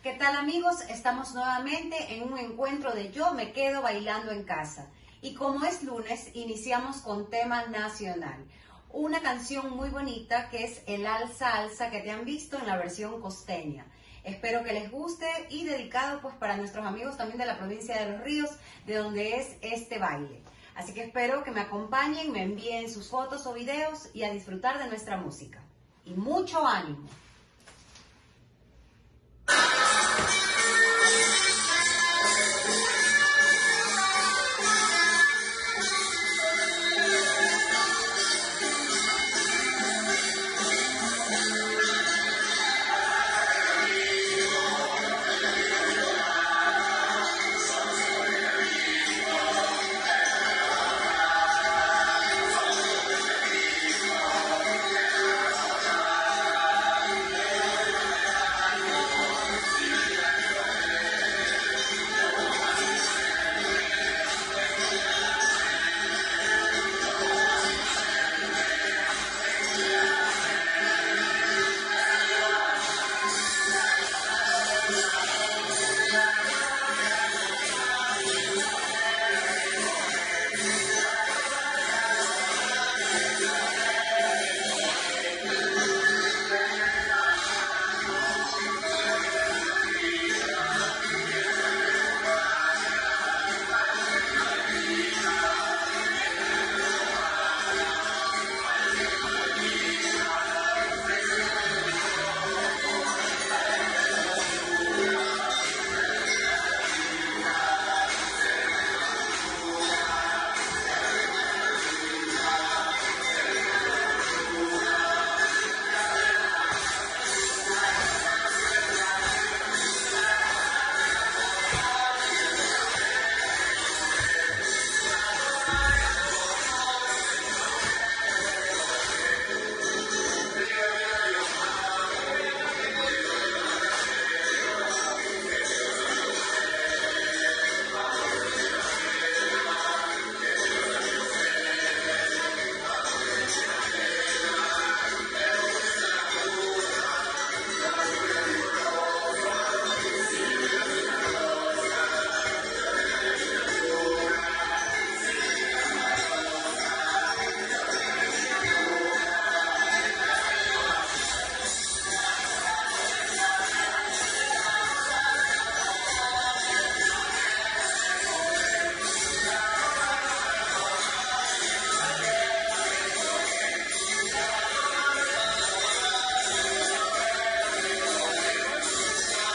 ¿Qué tal amigos? Estamos nuevamente en un encuentro de Yo me quedo bailando en casa. Y como es lunes, iniciamos con tema nacional. Una canción muy bonita que es El Alza Alza, que te han visto en la versión costeña. Espero que les guste y dedicado pues para nuestros amigos también de la provincia de Los Ríos, de donde es este baile. Así que espero que me acompañen, me envíen sus fotos o videos y a disfrutar de nuestra música. Y mucho ánimo.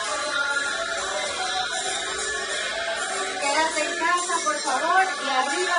En casa, por favor, y arriba